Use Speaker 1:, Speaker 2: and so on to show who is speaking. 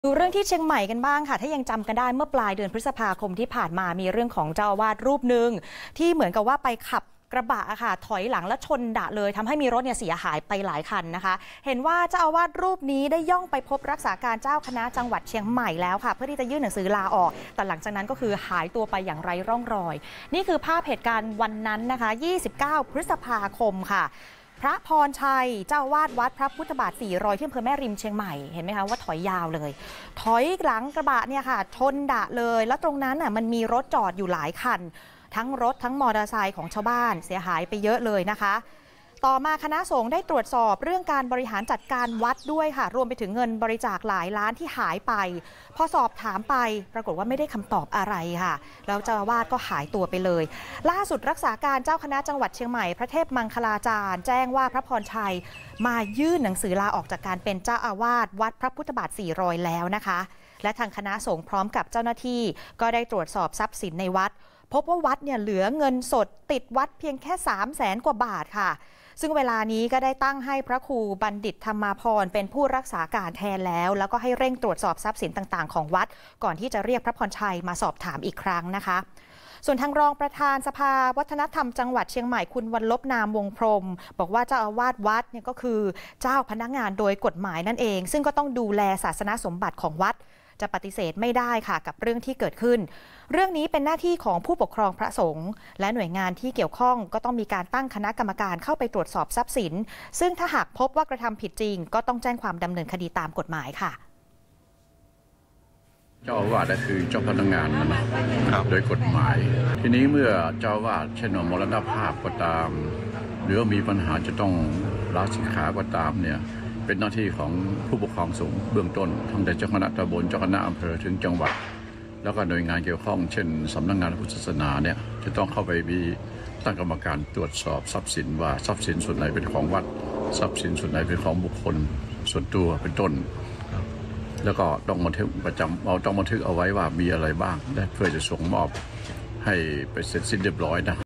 Speaker 1: ดูเรื่องที่เชียงใหม่กันบ้างค่ะถ้ายังจำกันได้เมื่อปลายเดือนพฤษภาคมที่ผ่านมามีเรื่องของเจ้าอาวาสรูปหนึ่งที่เหมือนกับว่าไปขับกระบะค่ะถอยหลังและชนดะเลยทำให้มีรถเสียหายไปหลายคันนะคะเห็นว่าเจ้าอาวาสรูปนี้ได้ย่องไปพบรักษาการเจ้าคณะจังหวัดเชียงใหม่แล้วค่ะเพื่อที่จะยื่นหนังสือลาออกแต่หลังจากนั้นก็คือหายตัวไปอย่างไร้ร่องรอยนี่คือภาพเหตุการณ์วันนั้นนะคะ29 พฤษภาคมค่ะพระพรชัยเจ้าวาดวัดพระพุทธบาท400ที่อำเภอแม่ริมเชียงใหม่เห็นไหมคะว่าถอยยาวเลยถอยหลังกระบะเนี่ยค่ะชนดะเลยแล้วตรงนั้นมันมีรถจอดอยู่หลายคันทั้งรถทั้งมอเตอร์ไซค์ของชาวบ้านเสียหายไปเยอะเลยนะคะต่อมาคณะสงฆ์ได้ตรวจสอบเรื่องการบริหารจัดการวัดด้วยค่ะรวมไปถึงเงินบริจาคหลายล้านที่หายไปพอสอบถามไปปรากฏว่าไม่ได้คำตอบอะไรค่ะแล้วเจ้าอาวาสก็หายตัวไปเลยล่าสุดรักษาการเจ้าคณะจังหวัดเชียงใหม่พระเทพมังคลาจารย์แจ้งว่าพระพรชัยมายื่นหนังสือลาออกจากการเป็นเจ้าอาวาสวัดพระพุทธบาท400แล้วนะคะและทางคณะสงฆ์พร้อมกับเจ้าหน้าที่ก็ได้ตรวจสอบทรัพย์สินในวัดพบว่าวัดเหลือเงินสดติดวัดเพียงแค่300,000 กว่าบาทค่ะซึ่งเวลานี้ก็ได้ตั้งให้พระครูบัณฑิตธรรมาภรณ์เป็นผู้รักษาการแทนแล้วก็ให้เร่งตรวจสอบทรัพย์สินต่างๆของวัดก่อนที่จะเรียกพระพรชัยมาสอบถามอีกครั้งนะคะส่วนทางรองประธานสภาวัฒนธรรมจังหวัดเชียงใหม่คุณวรรลบนามวงพรหมบอกว่าเจ้าอาวาสวัดก็คือเจ้าพนักงานโดยกฎหมายนั่นเองซึ่งก็ต้องดูแลศาสนสมบัติของวัดจะปฏิเสธไม่ได้ค่ะกับเรื่องที่เกิดขึ้นเรื่องนี้เป็นหน้าที่ของผู้ปกครองพระสงฆ์และหน่วยงานที่เกี่ยวข้องก็ต้องมีการตั้งคณะกรรมการเข้าไปตรวจสอบทรัพย์สินซึ่งถ้าหากพบว่ากระทำผิดจริงก็ต้องแจ้งความดำเนินคดีตามกฎหมายค่ะ
Speaker 2: เจ้าอาวาสก็คือเจ้าพนักงานนะโดยกฎหมายทีนี้เมื่อเจ้าอาวาสเช่นมรณภาพก็ตามหรือมีปัญหาจะต้องลาสิกขาก็ตามเป็นหน้าที่ของผู้ปกครองสงฆ์เบื้องต้นทั้งแต่เจ้าคณะตำบลเจ้าคณะอำเภอถึงจังหวัดแล้วก็หน่วยงานเกี่ยวข้องเช่นสำนักงานพุทธศาสนาจะต้องเข้าไปมีตั้งกรรมการตรวจสอบทรัพย์สินว่าทรัพย์สินส่วนไหนเป็นของวัดทรัพย์สินส่วนไหนเป็นของบุคคลส่วนตัวเป็นต้นแล้วก็ต้องบันทึกต้องบันทึกเอาไว้ว่ามีอะไรบ้างเพื่อจะส่งมอบให้ไปเสร็จสิ้นเรียบร้อยนะ